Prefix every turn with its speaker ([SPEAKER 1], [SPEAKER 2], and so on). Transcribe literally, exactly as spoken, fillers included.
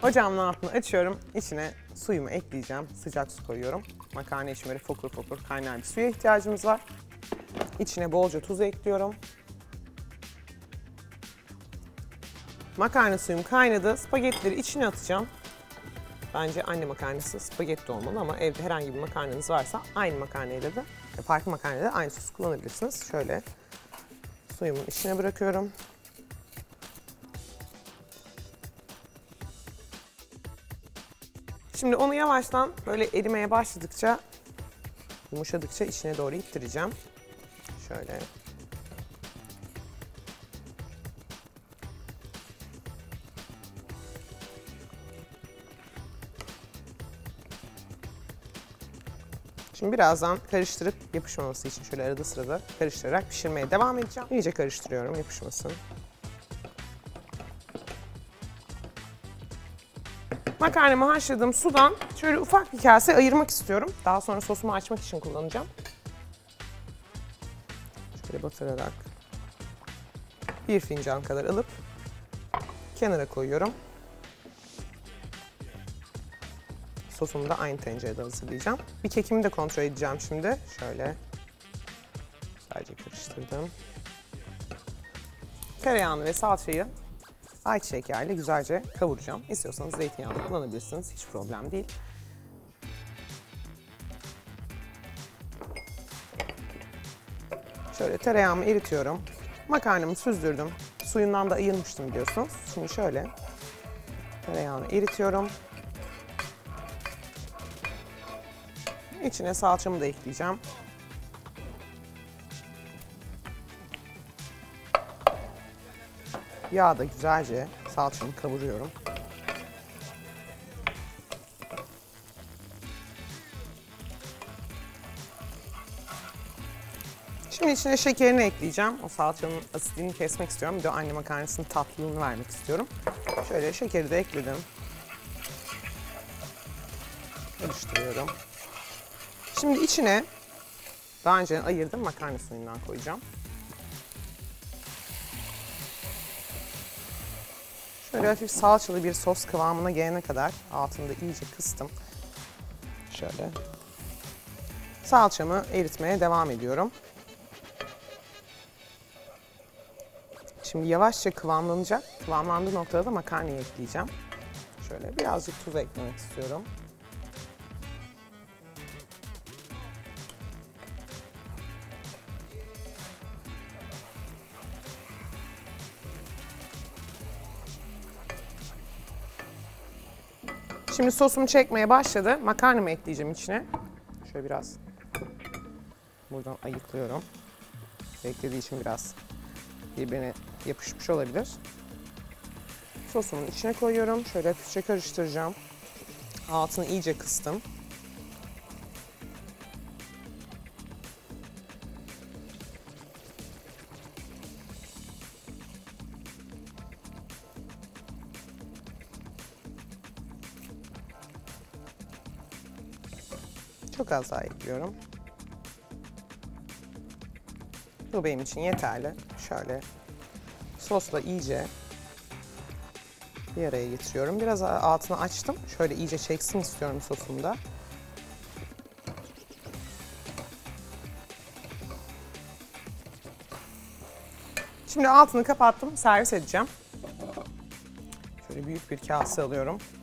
[SPEAKER 1] Ocağımın altını açıyorum. İçine suyumu ekleyeceğim. Sıcak su koyuyorum. Makarna için böyle fokur fokur kaynar bir suya ihtiyacımız var. İçine bolca tuz ekliyorum. Makarna suyum kaynadı. Spagettileri içine atacağım. Bence anne makarnası spagetti olmalı ama evde herhangi bir makarnanız varsa aynı makarnayla da, farklı makarnayla da aynı sosu kullanabilirsiniz. Şöyle suyumun içine bırakıyorum. Şimdi onu yavaştan böyle erimeye başladıkça, yumuşadıkça içine doğru ittireceğim. Şöyle. Şimdi birazdan karıştırıp yapışmaması için şöyle arada sırada karıştırarak pişirmeye devam edeceğim. İyice karıştırıyorum yapışmasın. Makarnamı haşladığım sudan şöyle ufak bir kase ayırmak istiyorum. Daha sonra sosumu açmak için kullanacağım. Şöyle batırarak bir fincan kadar alıp kenara koyuyorum. Sosumu da aynı tencerede hazırlayacağım. Bir kekimi de kontrol edeceğim şimdi. Şöyle sadece karıştırdım. Tereyağını ve salçayı ayçiçek yağıyla güzelce kavuracağım. İstiyorsanız zeytinyağı kullanabilirsiniz. Hiç problem değil. Şöyle tereyağımı eritiyorum. Makarnamı süzdürdüm. Suyundan da ayırmıştım biliyorsunuz. Şimdi şöyle tereyağını eritiyorum. İçine salçamı da ekleyeceğim. Yağda güzelce salçamı kavuruyorum. Şimdi içine şekerini ekleyeceğim. O salçanın asitliğini kesmek istiyorum. Bir de anne makarnasının tatlılığını vermek istiyorum. Şöyle şekeri de ekledim. Karıştırıyorum. Şimdi içine daha önce ayırdım makarna suyundan koyacağım. Şöyle hafif salçalı bir sos kıvamına gelene kadar altını da iyice kıstım. Şöyle salçamı eritmeye devam ediyorum. Şimdi yavaşça kıvamlanacak. Kıvamlandığı noktada da makarnayı ekleyeceğim. Şöyle birazcık tuz eklemek istiyorum. Şimdi sosum çekmeye başladı. Makarnamı ekleyeceğim içine. Şöyle biraz buradan ayıklıyorum. Beklediği için biraz birbirine yapışmış olabilir. Sosumun içine koyuyorum. Şöyle hafifçe karıştıracağım. Altını iyice kıstım. Çok az daha ekliyorum. Bu benim için yeterli. Şöyle sosla iyice bir araya getiriyorum. Biraz altını açtım. Şöyle iyice çeksin istiyorum sosumda. Şimdi altını kapattım. Servis edeceğim. Şöyle büyük bir kase alıyorum.